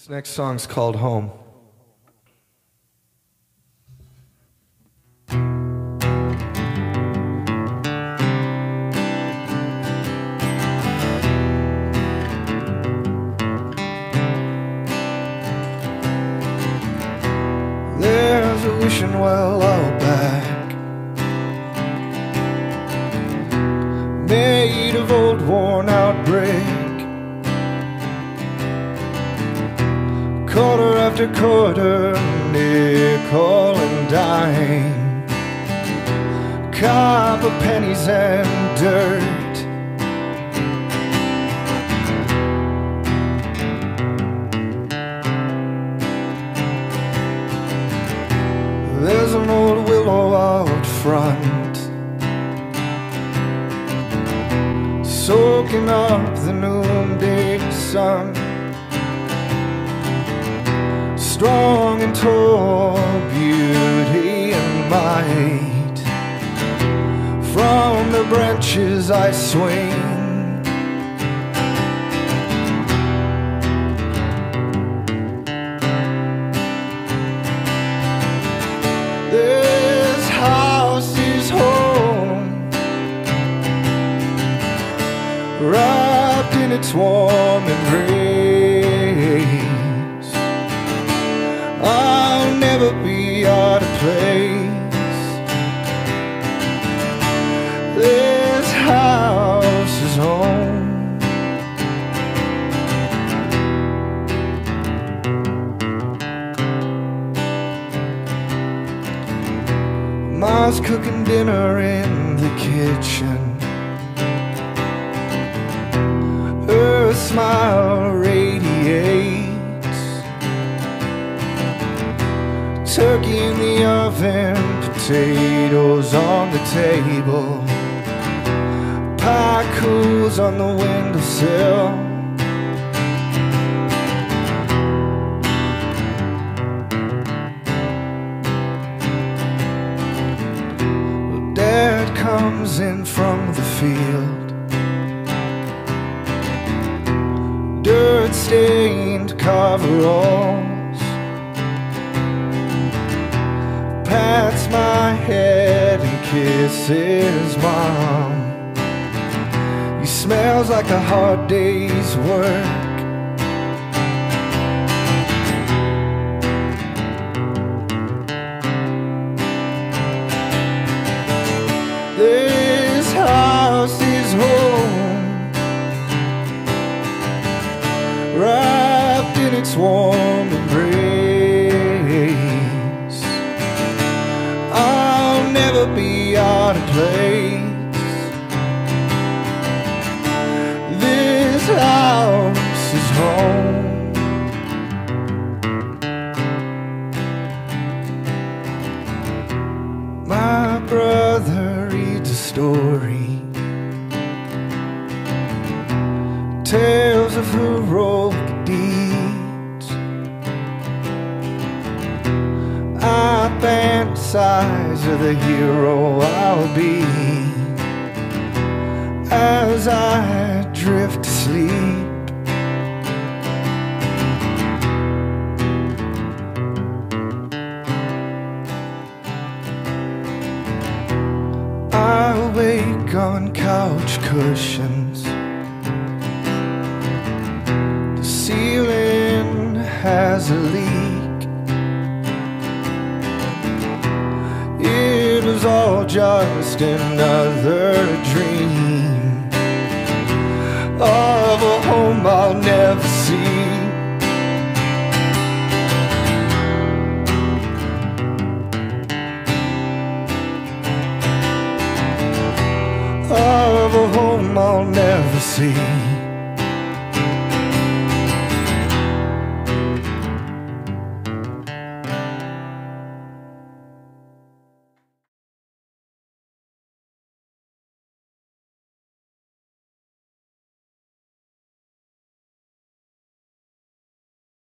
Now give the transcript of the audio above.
This next song's called Home. There's a wishing well out back, made of old worn out brick, quarter after quarter, nickel and dime, copper pennies and dirt. There's an old willow out front, soaking up the noonday sun, strong and tall, beauty and might. From the branches I swing, this house is home, wrapped in its warm embrace. I'll never be out of place. This house is home. Ma's cooking dinner in the kitchen, her smile radiates. Turkey in the oven, potatoes on the table, pie cools on the windowsill. Dad comes in from the field, dirt-stained coveralls, pats my head and kisses Mom. He smells like a hard day's work. This house is home, wrapped in its warm embrace. I'll never be out of place. This house is home. My brother reads a story, tales of heroic deeds. I fantasize of the hero I'll be as I drift to sleep. I wake on couch cushions, the ceiling has a leak. It was all just another dream of a home I'll never see. Of a home I'll never see.